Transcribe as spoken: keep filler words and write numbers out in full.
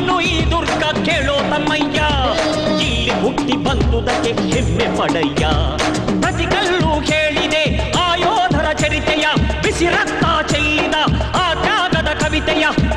ಇನ್ನು ಈ ದುರ್ಗ ಕೇಳೋ ತಮ್ಮಯ್ಯ, ಇಲ್ಲಿ ಹುಟ್ಟಿ ಬಂದುದಕ್ಕೆ ಹೆಮ್ಮೆ ಪಡಯ್ಯ. ಪ್ರತಿಕಲ್ಲು ಹೇಳಿದೆ ಆ ಯೋಧರ ಚರಿತೆಯ, ಬಿಸಿ ರಕ್ತ ಚೆಲ್ಲಿದ ಆ ತ್ಯಾಗದ ಕವಿತೆಯ.